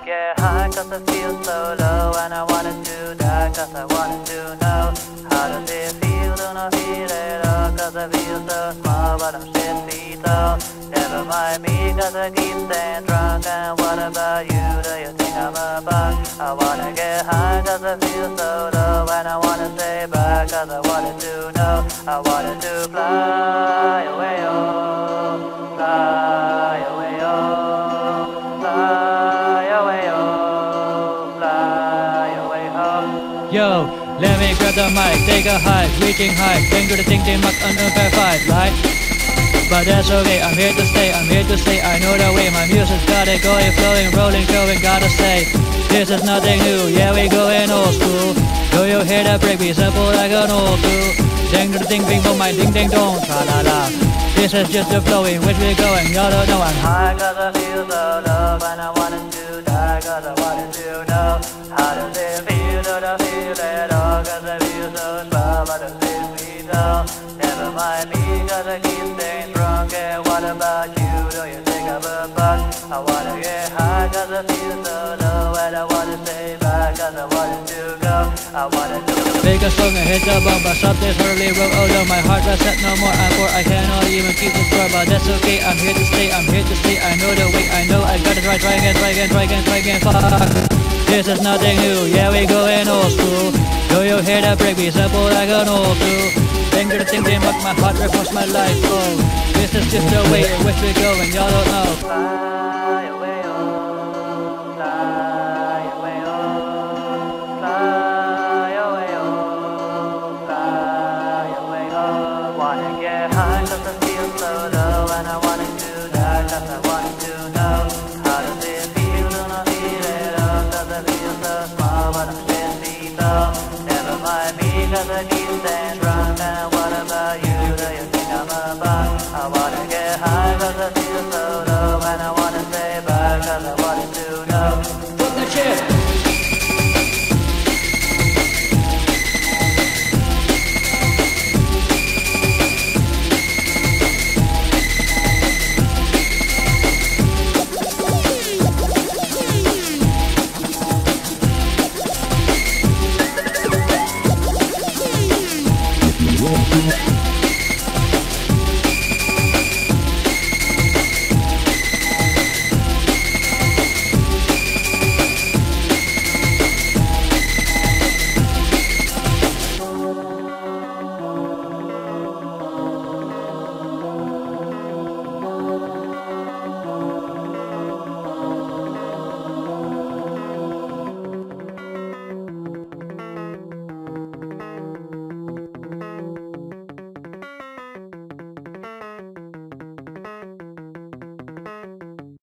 get high cause I feel so low, and I wanted to die cause I wanted to know how does it feel to not feel it all, cause I feel so small but I'm 6 feet tall. Never mind me cause I keep staying drunk, and what about you, do you think I'm a bug? I wanna get high cause I feel so low, and I wanna stay back cause I wanted to know. I wanted to fly away, oh, fly away, oh, fly away, oh, fly away, oh. Yo, let me grab the mic, take a hike, reaching high, bang to the thing they must unverified, right? But that's okay, I'm here to stay, I'm here to stay, I know the way, my music's got it going, flowing, rolling, going, gotta say, this is nothing new, yeah we going old school. Do you hear that break beat, simple like an old school. Dang to the ding bing bong, my ding ding dong, tra la la. This is just the flowing, which we going, y'all don't know I'm high cause I feel so low, and I wanted to die cause I wanted to know how does it feel to not feel at all, cause I feel so small but I'm 6 feet tall. Never mind me cause I keep staying drunk, and what about you, do you think I'm a bug? I wanna get high cause I feel so low, and I wanna stay back cause I wanted to go. I wanna do make a song and hit the bump, but something's early wrote, oh no, my heart reset no more, I'm bored, I cannot even keep the score, but that's okay, I'm here to stay, I'm here to stay, I know the way, I know I gotta try again, fuck. This is nothing new, yeah we going old school. Do you hear that break beat, simple like an old school. Bang to the thing they make my heart refresh my life, oh. This is just the way in which we going, y'all don't know. fly away, oh, fly away, oh, fly away, oh, fly away, oh. Wanna get high cause I feel so low, and I wanted to die cause I wanted to know how does it feel to not feel it all, cause I feel so small but I'm 6 feet tall. Never mind me cause I keep